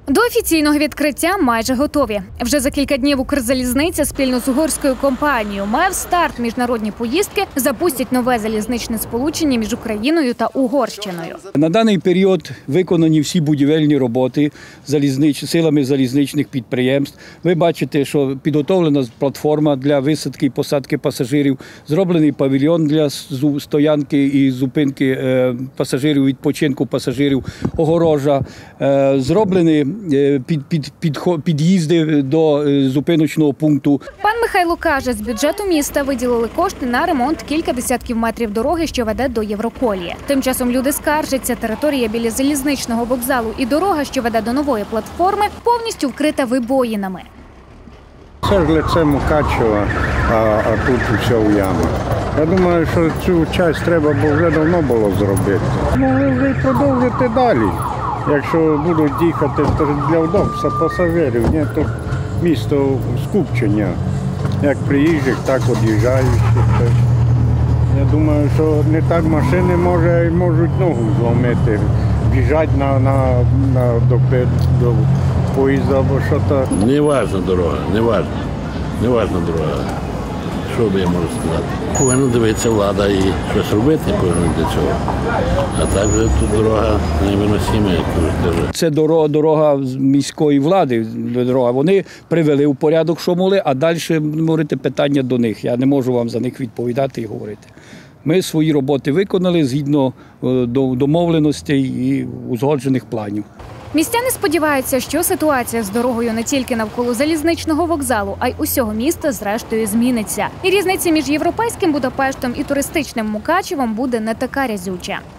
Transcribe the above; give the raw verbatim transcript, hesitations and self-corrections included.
До офіційного відкриття майже готові. Вже за кілька днів Укрзалізниця спільно з угорською компанією МЕВ «Старт» міжнародні поїздки запустять нове залізничне сполучення між Україною та Угорщиною. На даний період виконані всі будівельні роботи залізнич... силами залізничних підприємств. Ви бачите, що підготовлена платформа для висадки і посадки пасажирів, зроблений павільйон для стоянки і зупинки пасажирів, відпочинку пасажирів, огорожа, зроблені Під, під, під, під'їзди до зупиночного пункту. Пан Михайло каже, з бюджету міста виділили кошти на ремонт кілька десятків метрів дороги, що веде до Євроколії. Тим часом люди скаржаться, територія біля залізничного вокзалу і дорога, що веде до нової платформи, повністю вкрита вибоїнами. Це ж лице Мукачева, а, а тут все в ямах. Я думаю, що цю частину треба вже давно було зробити. Могли вже й продовжити далі. Якщо будуть їхати, то для удобства пасажирів, ні, то місто скупчення, як приїжджих, так від'їжджаючих. Я думаю, що не так машини може, можуть ногу зломити, біжать на, на, на, до, до поїзда або що то. Не важна дорога, не важна, не важна дорога. Що би я можу сказати? Повинна дивитися влада і щось робити повинна для цього. А так вже тут дорога невиносима, як кажуть. Це дорога, дорога міської влади. Дорога. Вони привели в порядок, що могли, а далі говорити питання до них. Я не можу вам за них відповідати і говорити. Ми свої роботи виконали згідно домовленостей і узгоджених планів. Містяни сподіваються, що ситуація з дорогою не тільки навколо залізничного вокзалу, а й усього міста зрештою зміниться. І різниця між європейським Будапештом і туристичним Мукачевом буде не така разюча.